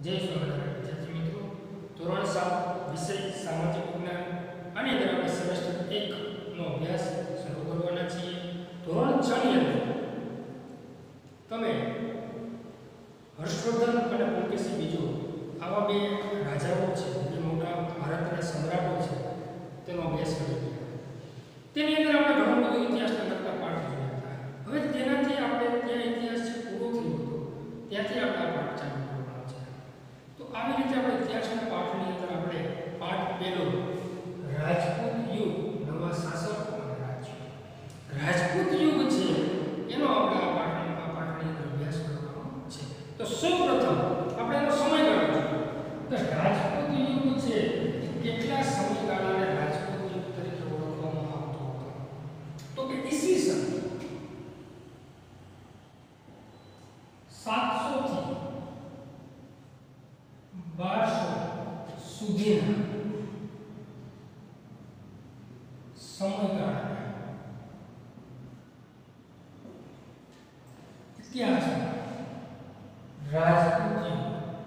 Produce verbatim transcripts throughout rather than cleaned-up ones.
જય સ્વામિનારાયણ વિદ્યાર્થી મિત્રો, ધોરણ સાત વિષય સામાજિક વિજ્ઞાન અને અંદર આપણે સેમેસ્ટર એક નો અભ્યાસ શરૂ કરવાના છીએ. ધોરણ છ ની અંદર તમે હર્ષવર્ધન અને પુલકેશી બીજો આવા બે રાજાઓ છે, જે મોટા ભારતના સમ્રાટો છે, તેનો અભ્યાસ કરી રહ્યા. તેની અંદર આપણે ઘણો બધો ઇતિહાસના લગતા પાઠ જોયા હતા. હવે તેનાથી આપણે ત્યાં ઇતિહાસ છે પૂરો થયો હતો, ત્યાંથી આપણે આ પાઠ ચાલુ કરવાનો છે. તો આવી રીતે આપણે ઇતિહાસના પાઠની અંદર આપણે પાઠ પહેલો રાજપૂત યુગ, નવા શાસકો અને રાજ્યો. રાજપૂત યુગ છે એનો આપણે આ પાઠની આ પાઠની અંદર અભ્યાસ કરવાનો છે. તો સૌપ્રથમ આપણે એનો સમયગાળો જોઈએ. તો રાજપૂત યુગ છે કેટલા સમયગાળાને રાજપૂત યુગ તરીકે ઓળખવામાં આવતો હતો? તો કે ઈસવીસન સાતસો થી બારસો સુધીના સમયગાળા ઇતિહાસમાં રાજપૂત યુગ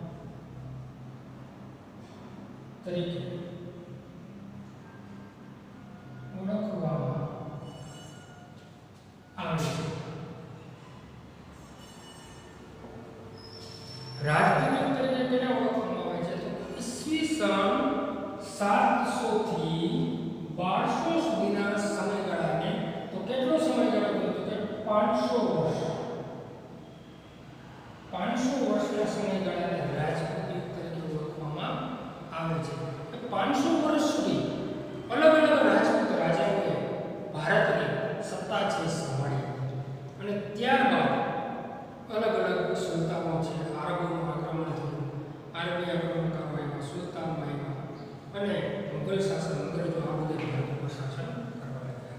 તરીકે ઓળખવામાં આવે છે. રાજપૂત યુગ તરીકે કેને ઓળખવામાં આવે છે? તો ઈસવીસન સાતસો થી બારસો સુધીના સમયગાળાને, તો કેટલો સમયગાળો હતો? તો કે પાંચસો વર્ષ પાંચસો વર્ષના સમયગાળાને રાજપૂત યુગ તરીકે ઓળખવામાં આવે છે. પાંચસો વર્ષ સુધી અલગ અલગ રાજપૂત રાજાઓએ ભારતની સત્તા છે સંભાળી, અને ત્યારબાદ અલગ અલગ સુલતાનો છે, આરબોનું આક્રમણ થયું, આરબી આક્રમણકારો આવ્યા, સુલતાનો આવ્યા, અને મુઘલ શાસન અંગ્રેજો આ બધે ભારત ઉપર શાસન કરવા લાગ્યા.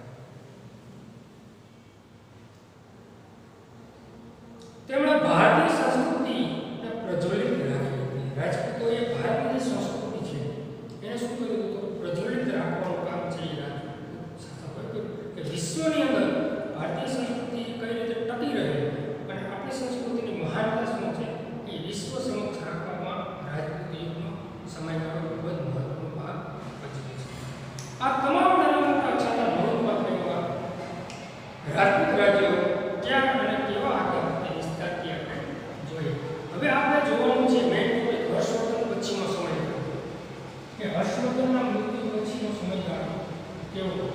તેમણે ભારતીય સંસ્કૃતિને પ્રજ્વલિત રાખી હતી. રાજપૂતોએ ભારતની જે સંસ્કૃતિ છે એને શું કર્યું હતું? તો પ્રજ્વલિત રાખવાનું કામ છે એ રાજપૂત શાસકોએ કર્યું, કે વિશ્વની અંદર ભારતીય સંસ્કૃતિ કઈ રીતે ટકી રહે અને આપણી સંસ્કૃતિની મહાનતા શું છે એ વિશ્વ સમક્ષ રાખવામાં રાજપૂત યુગનો સમયગાળો ખૂબ જ મહત્વનો ભાગ ભજવે છે. આ તમામ નાના મોટા છતાં નોંધપાત્ર એવા રાજપૂત રાજ્યો ક્યાં અને કેવા હતા તે વિસ્તારથી આપણે જોઈએ. હવે આપણે જોવાનું છે મેઇન ટોપિક હર્ષવર્ધન પછીનો સમયગાળો, કે હર્ષવર્ધનના મૃત્યુ પછીનો સમયગાળો કેવો હતો.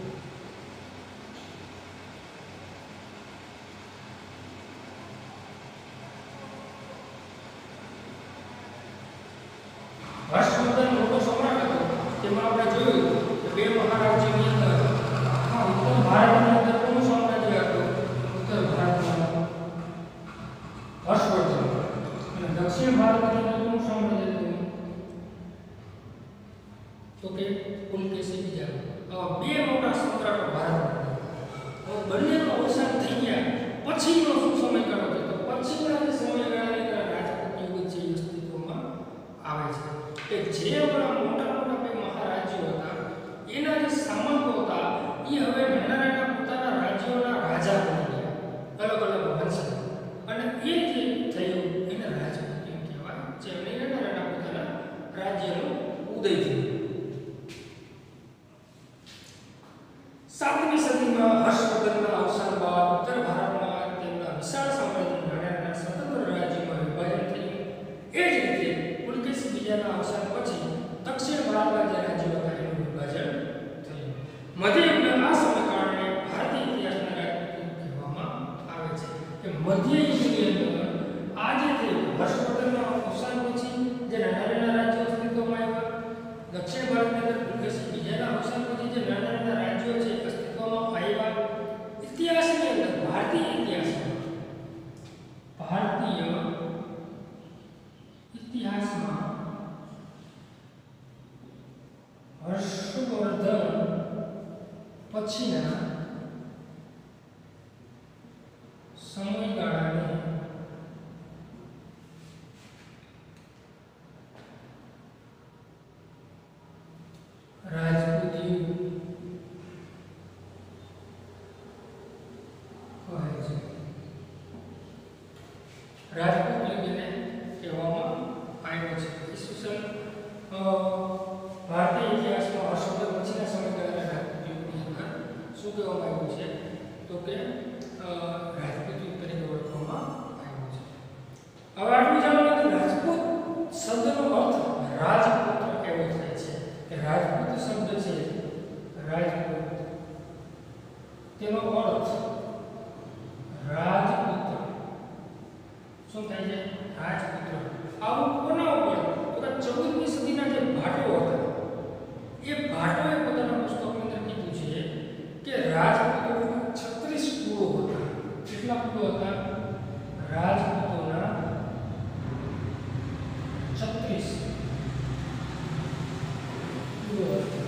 હર્ષવર્ધન મોટો સમ્રાટ હતો, તેમાં આપણે જોયું કે બે મહારાજ્યોની અંદર આખા ઉત્તર ભારતની અંદર કોનું સામ્રાજ્ય હતું? ઉત્તર ભારતમાં હર્ષવર્ધન, અને દક્ષિણ ભારતની અંદર કોનું સામ્રાજ્ય હતું? તો કે પુલકેશી બીજા. આવા બે મોટા સમ્રાટો ભારતમાં. હવે બંનેનું અવસાન થઈ ગયા પછીનો શું સમયગાળો છે? તો પછીના જે સમયગાળાની અંદર રાજપૂત યુગ છે એ અસ્તિત્વમાં આવે છે. કે જે આપણા મોટા મોટા બે મહારાજ્યો હતા એના જે સામંતો હતા એ હવે નાના નાના પોતાના રાજ્યોના રાજા બની ગયા, અલગ અલગ વંશ, અને એ જે થયું એને રાજપૂત યુગ કહેવાય છે. અને નાના નાના પોતાના રાજ્યનો ઉદય થયો. સાતમી સદીમાં હર્ષવર્ધનના અવસાન બાદ ઉત્તર ભારતમાં તેમના વિશાળ સામ્રાજ્યના નાના નાના સ્વતંત્ર રાજ્યોમાં વિભાજન થયું. એ જ રીતે પુલકેશી બીજાના અવસાન પછી દક્ષિણ ભારતના જે રાજ્યો હતા એનું વિભાજન થયું. મધ્યયુગના આ સમયગાળાને ભારતીય ઇતિહાસના રાજપૂત યુગ કહેવામાં આવે છે. કે મધ્યયુગની અંદર આ જે થયું હર્ષવર્ધનના અવસાન પછી જે નાના નાના રાજ્યો અસ્તિત્વમાં આવ્યા, દક્ષિણ ભારતની અંદર પુલકેશી બીજાના અવસાન પછી જે નાના નાના રાજ્યો છે અસ્તિત્વમાં આવ્યા. ઇતિહાસની અંદર ભારતીય ઇતિહાસમાં ભારતીય ઇતિહાસમાં હર્ષવર્ધન પછીના સમયગાળાને રાજપૂત યુગ કહે છે. રાજપૂત યુગને કહેવામાં શું કહેવામાં આવ્યું છે તો કે રાજપૂત યુગ તરીકે ઓળખવામાં આવ્યું છે. હવે આટલું જાણો કે રાજપૂત શબ્દનો અર્થ રાજપુત્ર એવો થાય છે કે રાજપૂત શબ્દ છે રાજપૂત તેનો અર્થ રાજપુત્ર શું થાય છે રાજપુત્ર. આવું કોના ઉપર તો કે ચૌદમી સદીના જે ભાટો હતા એ ભાટોએ પોતાના પુસ્તકની અંદર કીધું છે કે રાજપૂતોના છત્રીસ કુળો હતા. કેટલા કુળો હતા? રાજપૂતોના છત્રીસ કુળો હતા.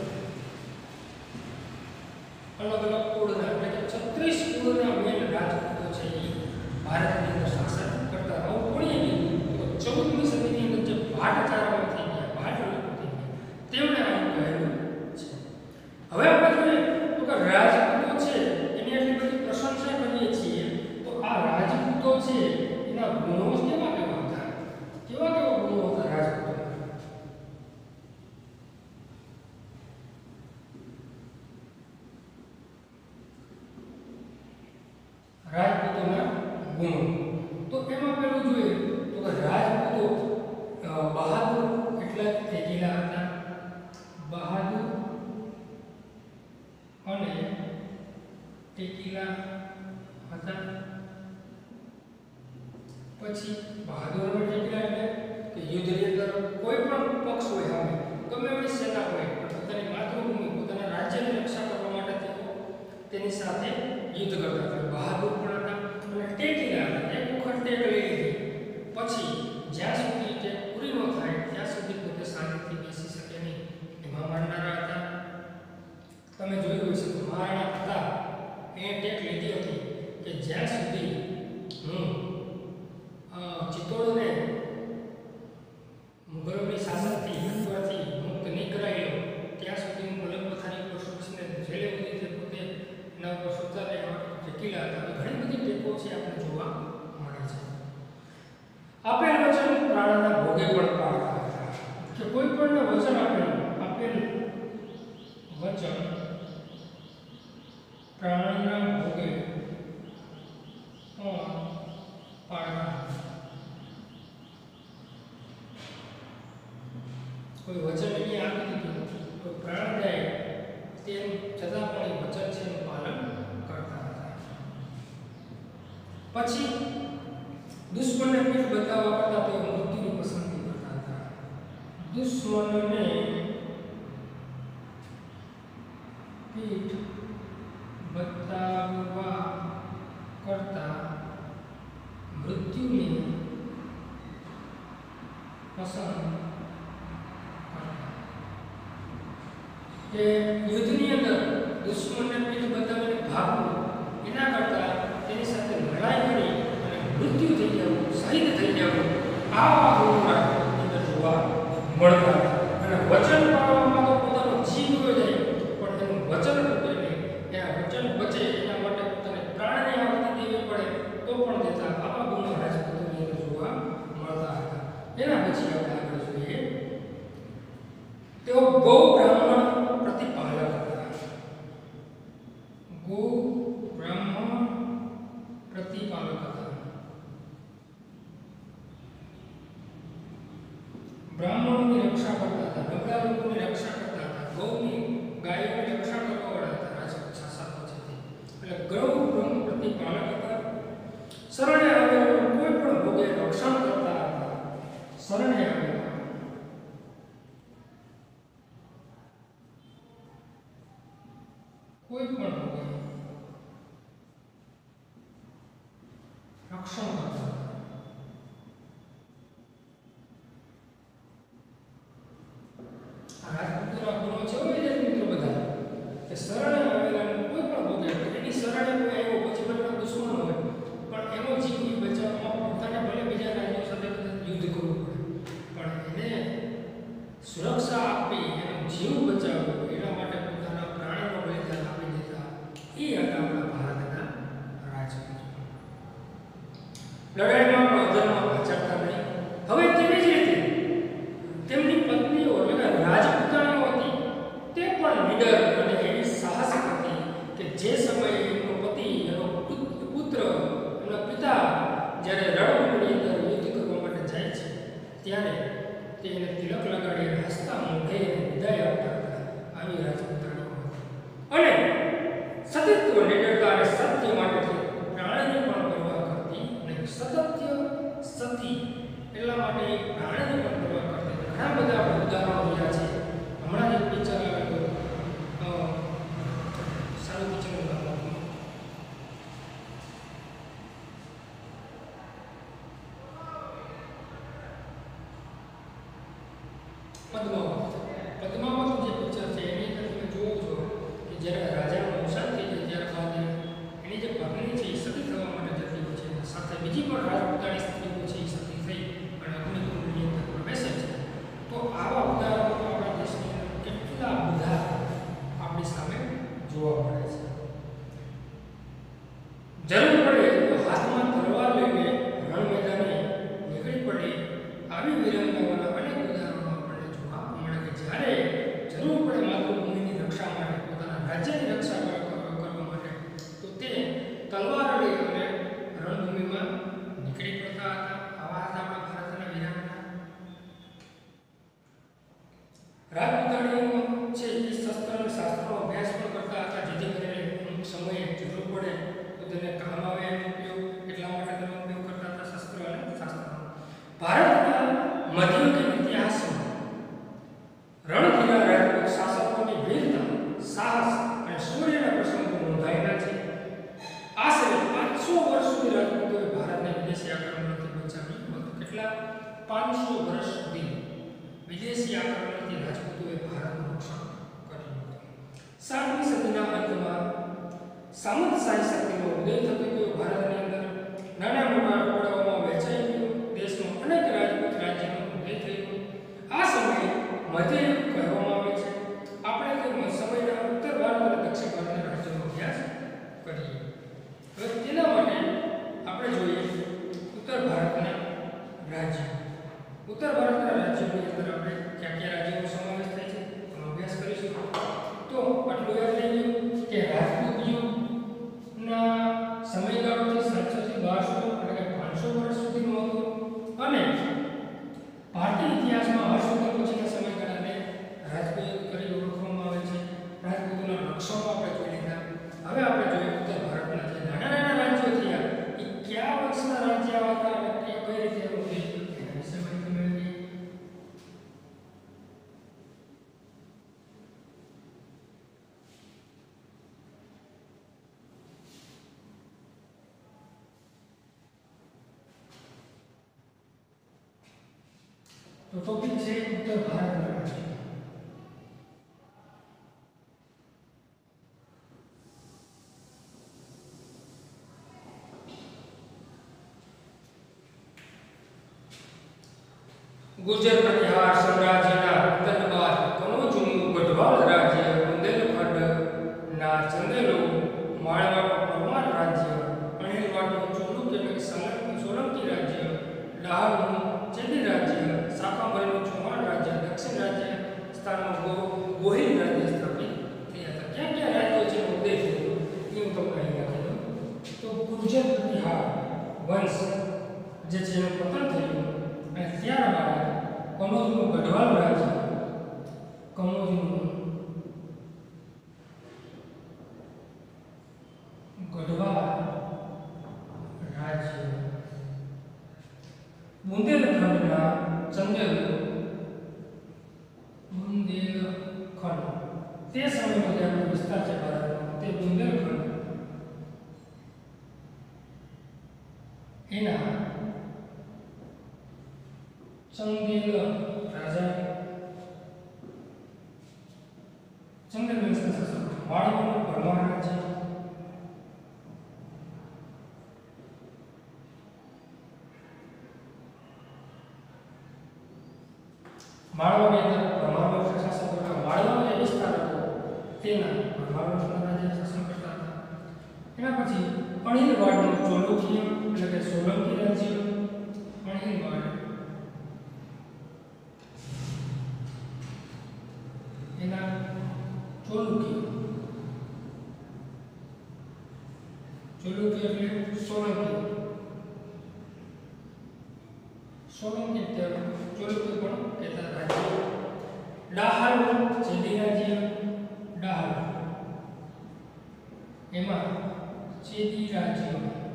અલગ અલગ કુળના એટલે કે છત્રીસ કુળના મેન રાજપૂતો છે એ ભારતની અંદર શાસન કરતા. આવું કોણે કીધું તો ચૌદમી સદીની અંદર જે ભાટચારાઓ થઈ ગયા ભાટ લોકો થઈ ગયા તેમણે આવું કહેલું છે. હવે આપણે જોઈએ તો કે રાજપૂતો છે એની એટલી બધી પ્રશંસા કરીએ છીએ તો આ રાજપૂતો છે એના ગુણો કેવા કેવા હતા? કેવા કેવા ગુણો હતા રાજપૂતોના? રાજપૂતોના ગુણો તો એમાં પેલું જોઈએ તો કે રાજપૂતો બહાદુર એટલે તેજીલા હતા. બહાદુર અને ટેકીલા હતા. પછી બહાદુર અને ટેકીલા એટલે કે યુદ્ધની અંદર કોઈ પણ પક્ષ હોય સામે ગમે એવી સેના હોય પણ પોતાની માતૃભૂમિ પોતાના રાજ્યની રક્ષા કરવા માટે તેઓ તેની સાથે યુદ્ધ કરતા હતા. બહાદુર પણ હતા અને ટેકીલા હતા. એક વખત ટેક લઈ લીધી પછી જ્યાં સુધી ટેક પૂરી ન થાય ત્યાં સુધી પોતે શાંતિથી બેસી શકે નહીં એમાં માનનારા હતા. તમે જોયું હશે તો મહારાણા પ્રતાપ એ ટેક લીધી હતી કે જ્યાં સુધી હું ચિત્તોડને મુગલોની શાસનથી અકબરથી મુક્ત નહીં કરાવી લઉં ત્યાં સુધી હું પલંગ પથારી પર સુખીને જેલે રીતે પોતે એના ઉપર સુતા રહેવા ટેકીલા હતા. ઘણી બધી ટેકો છે આપણે જોવા મળે છે. આપેલ વચન પ્રાણના ભોગે પણ પાડતા હતા કે કોઈ પણ વચન આપેલું આપેલ વચન પ્રાણના ભોગે પણ પાડતા. કોઈ વચન એને આપી દીધું તો પ્રાણ જાય તેમ છતાં પણ એ વચન છે એનું પાલન કરતા હતા. પછી દુશ્મનને પીઠ બતાવવા કરતા તેઓ મૃત્યુની પસંદગી કરતા હતા. દુશ્મનને પીઠ બતાવવા કરતા મૃત્યુની પસંદ કે યુદ્ધની અંદર દુશ્મનને પીઠ બતાવીને ભાગવું એના કરતાં તેની સાથે લડાઈ કરી અને મૃત્યુ થઈ જવું શહીદ થઈ જવું આવા ગુણો રાજપૂતની અંદર જોવા મળતા. અને વચન પાળવામાં તો પોતાનો જીવ હોય જાય પણ તેનું વચન તૂટે નહીં એના વચન બચે એના માટે પોતાને પ્રાણની આહુતિ દેવી પડે તો પણ દેતા. આવા ગુણો રાજપૂતોની અંદર જોવા મળતા હતા. એના પછી આપણે આગળ જોઈએ તેઓ ગૌ બ્રાહ્મણ પ્રતિપાલક હતા. ગૌ બ્રાહ્મણ પ્રતિપાલક હતા. બ્રાહ્મણોની રક્ષા કરતા હતા. નબળા લોકોની રક્ષા કરતા હતા. ગૌની ગાયોની રક્ષા કરવાવાળા હતા રાજપૂત શાસકો છે તે. એટલે ગૌ બ્રાહ્મણ પ્રતિપાલક હતા. શરણે આવેલા કોઈ પણ ભોગે રક્ષણ કરતા હતા. શરણે આવેલા કોઈ પણ ભોગે રક્ષણ કરતા હતા. આ રાજપૂતોના ગુણો છે મિત્રો બધા કે શરણે આવેલા કોઈ પણ ભોગે એની શરણે કોઈ આવ્યો પછી ભલે દુશ્મન હોય પણ એનો જીવ બચાવવામાં પોતાને ભલે બીજા રાજ્યો સાથે યુદ્ધ કરવું પડે પણ એને સુરક્ષા આપી એનો જીવ બચાવવો એના માટે પોતાના પ્રાણનો બલિદાન આપી દેતા એ હતા આપણા ભારતના રાજપૂતો. લડાઈમાં પણ અધર્મ આચરતા નહીં. હવે તેવી જ રીતે તેમની પત્નીઓ એટલે રાજપૂતાણીઓ હતી તે પણ નીડર અને એવી સાહસિક હતી કે જે ત્યારે તેને તિલક લગાડી હસતા મોઢે વિદાય આપતા હતા. આવી રાજપૂતાણીઓ અને સતીત્વ નિડરતા અને સત્ય માટે પ્રાણીની પણ પરવા કરતી અને સત્ય સતી એટલા માટે પ્રાણીની પણ પરવા કરતી. ઘણા બધા આપણે ઉદાહરણો જોયા છે. હમણાં એક પિક્ચર આવેલું સારું પિક્ચરનું નામ હતું પદ્માવત. પદ્માવત જે પિક્ચર છે એની અંદર તમે જુઓ છો કે જ્યારે રાજાનું અવસાન થઈ જાય ત્યારબાદ એની જે પત્ની છે એ સતી થવા માટે જતી હોય છે. સાથે બીજી પણ રાજપૂતાણી સ્ત્રીઓ છે એ સતી થઈ અને અગ્નિકુંડની અંદર પ્રવેશે છે. તો આવા ઉદાહરણો આપણા દેશની અંદર કેટલા બધા આપણી સામે જોવા મળે છે. જરૂર પડે તો હાથમાં તલવાર લઈને રણ મેદાને નીકળી પડે. આવી વીરાંગનાઓના અનેક ઉદાહરણો આપણને જોવા મળે કે જ્યારે જરૂર પડે માતૃભૂમિની રક્ષા માટે, પોતાના રાજ્યની રક્ષા કરવા માટે તો તે તલવાર લઈ અને રણભૂમિમાં નીકળી પડતા હતા. આવા હતા આપણા ભારતના વીરાંગના. રાજપૂતાણીઓ છે એ શસ્ત્ર અને શાસ્ત્રનો અભ્યાસ પણ કરતા હતા, જેથી કરીને અમુક સમયે જરૂર પડે તો તેને કામ આવે એનો ઉપયોગ એટલા માટે તેનો ઉપયોગ કરતા હતા, શસ્ત્ર અને શાસ્ત્રનો. ભારતના મધ્યયુગીન ઇતિહાસમાં રણધીરા રાજપૂત શાસકોની વીરતા, સાહસ અને શૌર્યના પ્રસંગો નોંધાયેલા છે. આશરે પાંચસો વર્ષ સુધી રાજપૂતોએ ભારતને વિદેશી આક્રમણથી બચાવ્યું હતું. કેટલા? પાંચસો વર્ષ સુધી વિદેશી આક્રમણથી રાજપૂતોએ ભારતનું રક્ષણ કર્યું હતું. સાતમી સદીના અંતમાં સામંતશાહી શક્તિનો ઉદય થતો ગયો. ભારતની અંદર નાના મોટા ટુકડાઓમાં વહેંચાઈ ગયો. દેશમાં અનેક રાજપૂત રાજ્યનો ઉદય થયો. આ સમયે મધ્યયુગ કહેવામાં આવે છે. આપણે તે સમયના ઉત્તર ભારત અને દક્ષિણ ભારતના રાજ્યોનો અભ્યાસ કરીએ. હવે તેના માટે આપણે જોઈએ ઉત્તર ભારતના રાજ્યો. ઉત્તર ભારતના રાજ્યોની અંદર આપણે કયા કયા રાજ્યોનો સમાવેશ થાય છે એનો અભ્યાસ કરીશું. તો આટલું યાદ રહી ગયું કે રાજપૂત યુગના સમયગાળો સાતસો થી બારસો એટલે કે પાંચસો વર્ષ સુધીનો હતો અને ભારતીય ઇતિહાસમાં હર્ષવર્ધન પછીના સમયગાળાને રાજપૂત યુગ તરીકે ઓળખવામાં આવે છે. રાજપૂતોના લક્ષણો આપણે જોઈ લીધા. હવે આપણે જોઈએ ઉત્તર ભારતના જે નાના નાના રાજ્યો થયા એ કયા વંશના રાજ્ય હતા અને કઈ રીતે એનો ઉદય થયો એના વિશે માહિતી મેળવીએ. તો ટોપિક છે ઉત્તર ભારતના રાજ્યો. ગુર્જર પ્રતિહાર સામ્રાજ્યના પતન બાદ કનોજનું ગઢવાલ રાજ્ય, બુંદેલખંડના ચંદેલો, માળવાનું પરમાર રાજ્ય, અણહિલવાડનું ચોલુક્ય એટલે કે સોલંકી રાજ્ય, ડાહરનું ચેદી રાજ્ય, શાકંભરીનું ચૌહાણ રાજ્ય, દક્ષિણ રાજ્ય સ્થાનમાં ગોહિલ રાજ્ય સ્થાપિત થયા હતા. ક્યાં ક્યાં રાજ્યો છે ઉદય થયો એ હું તમને અહીં લખી દઉં. તો ગુર્જર પ્રતિહાર વંશ જે છે એનું પતન થયું અને ત્યારબાદ કનોજનું ગઢવાલ રાજ્ય, કનોજનું ગઢવાલ રાજ્ય, બુંદેલખંડના ચંદેલ, બુંદેલખંડ તે સમયનો જે આપણો વિસ્તાર છે ભારતનો તે બુંદેલખંડ એના ચંદેલ રાજા, ચંદેલ વંશના શાસક, માળવાનું પરમાર રાજ્ય, માળવાની અંદર પરમાર વંશના શાસકો હતા. માળવાનો જે વિસ્તાર હતો તેના પરમાર વંશના રાજા શાસન કરતા હતા. એના પછી અણહિલવાડનું ચોલુક્ય એટલે કે સોલંકી રાજ્ય, અણહિલવાડ એના ચોલુક્ય, ચોલુક્ય એટલે સોલંકી, સોલંકી ચોલુક્ય પણ કહેતા રાજ્ય. ડાહલ ચેદી રાજ્ય, ડાહલ એમાં ચેદી રાજ્ય,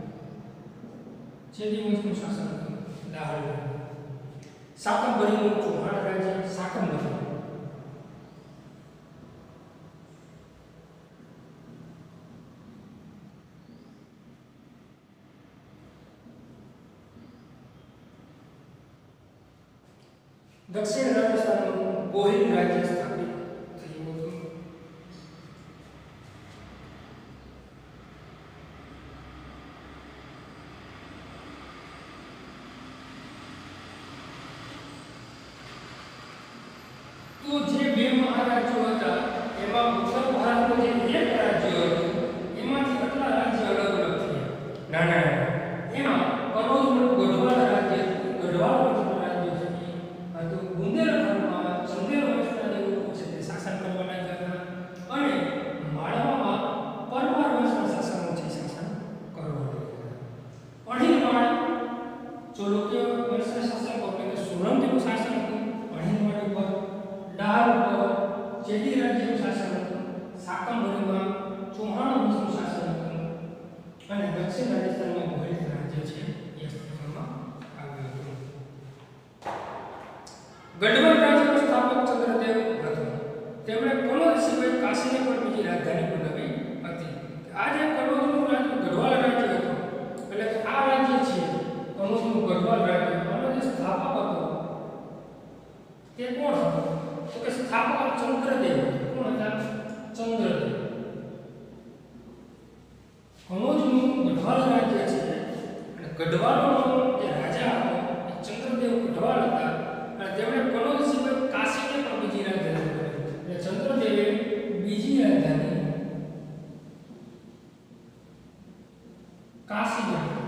ચેદી વંશનું શાસન હતું ડાહલ. શાકંભરીનું ચૌહાણ રાજ્ય, શાકંભરી. દક્ષિણ રાજસ્થાનનું ગોહિલ રાજ્ય સ્થાપિત થયું હતું. તો જે બે મહારાજ્યો હતા એમાં ઉત્તર ભારતનું જે એક રાજ્ય હતું એમાંથી કેટલા રાજ્ય અલગ અલગ થયા? નાના નાના. એમાં કનોજનું ગઢવાલ રાજ્ય, ગઢવાલ વંશનું રાજ્ય છે. તો બુંદેલખંડમાં ચંદેલ વંશના જે લોકો છે તે શાસન કરવા લાગ્યા હતા અને માળવામાં પરમાર વંશના શાસનો છે શાસન કરવા લાગ્યા. અણહિલવાડ ચોલુક્ય વંશના શાસકો એટલે કે સોલંકીનું શાસન હતું અણહિલવાડ ઉપર. ડાહલ ઉપર ચેદી રાજ્યનું શાસન હતું. શાકંભરીમાં ચૌહાણ વંશનું શાસન હતું અને દક્ષિણ રાજસ્થાનમાં ગોહિલ રાજ્ય છે એ અસ્તિત્વમાં આવ્યું હતું. ગઢવાલ રાજ્યનો સ્થાપક ચંદ્રદેવ હતો. તેમણે કનોજ સિવાય કાશીને પણ બીજી રાજધાની બનાવી હતી. આ જે કનોજનું રાજ્ય ગઢવાલ રાજ્ય હતું એટલે કે આ રાજ્ય છે કનોજનું ગઢવાલ રાજ્ય, આનો જે સ્થાપક હતો તે કોણ હતો? તો કે સ્થાપક ચંદ્રદેવ. કોણ હતા? ચંદ્રદેવ. કનોજનું ગઢવાલ રાજ્ય છે અને ગઢવાલનો જે રાજા હતો એ ચંદ્રદેવ ગઢવાલ હતા અને તેમણે કનોજ સિવાય કાશીને પણ બીજી રાજધાની બનાવી. એટલે ચંદ્રદેવે બીજી રાજધાની કાશી બનાવી.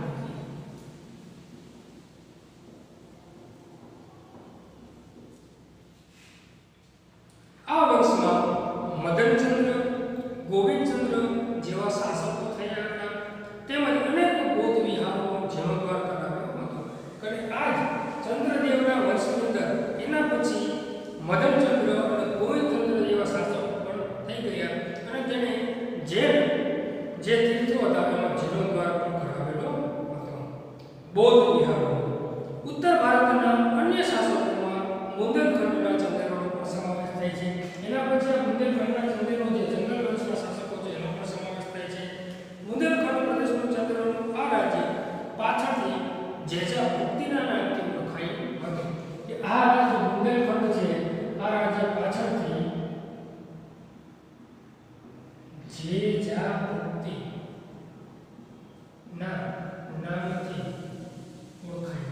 આ વંશમાં મદનચંદ્ર, ગોવિંદચંદ્ર જેવા શાસકો થયા હતા તેમજ અનેક બૌદ્ધ વિહારોનો જીર્ણોદ્ધાર કરાવ્યો હતો. અને આજ ચંદ્રદેવના વંશની અંદર એના પછી મદનચંદ્ર અને ગોવિંદચંદ્ર જેવા શાસકો પણ થઈ ગયા અને તેને જે જે તીર્થો હતા એમાં જીર્ણોદ્ધાર પણ કરાવેલો હતો. બૌદ્ધ વિહારો. ઉત્તર ભારતના અન્ય શાસકોમાં બુંદેલખંડના ચંદેલોનો પણ સમાવેશ થાય છે. એના પછી આ બુંદેલખંડના ચંદેલો જે જંગલ વંશના શાસકો છે એનો પણ સમાવેશ થાય છે. બુંદેલખંડ પ્રદેશનું ચંદેલોનું આ રાજ્ય પાછળથી જેજા ભક્તિના નામથી ઓળખાયું હતું. કે આ રાજ્ય બુંદેલખંડ છે આ રાજ્ય પાછળથી જેજા ભક્તિ ના નામથી ઓળખાયું.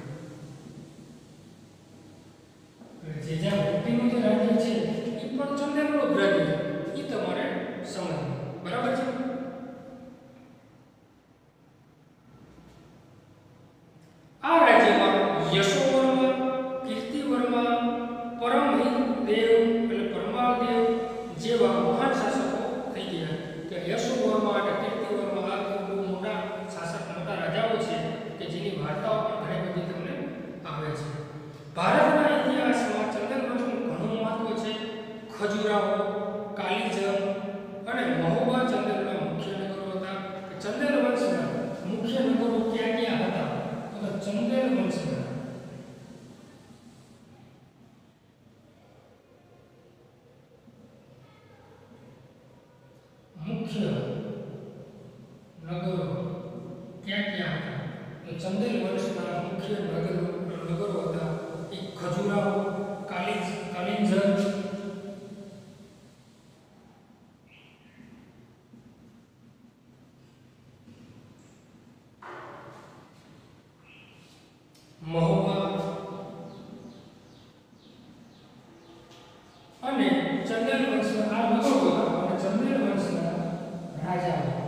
જેજા ભક્તિનું જે રાજ્ય છે એ પણ ચંદેલનું જ રાજ્ય છે. એ તમારે સમજવું. બરાબર છે? આ રાજ્યમાં યશોવર્મા, કીર્તિવર્મા, પરમહિદેવ એટલે પરમાદેવ જેવા મહાન શાસકો થઈ ગયા. કે યશોવર્મા અને કીર્તિવર્મા આ બહુ મોટા શાસક, મોટા રાજાઓ છે કે જેની વાર્તાઓ પણ ઘણી બધી તમને આવે છે. ભારતના ઇતિહાસમાં ચંદેલ વંશનું ઘણું મહત્વ છે. ખજુરાહો, કાલીજંગ અને મહોબા ચંદેલના મુખ્ય નગરો હતા. ચંદેલ વંશના મુખ્ય નગરો ક્યાં ક્યાં હતા? તો ચંદેલ વંશના મુખ્ય નગરો ક્યાં ક્યાં હતા? તો ચંદેલ વંશના મુખ્ય નગરો નગરો હતા એ ખજુરાહો, કાલિજ કાલિંજર, મહોબા અને ચંદેલ વંશના આ નગરો હતા અને ચંદેલ વંશના રાજા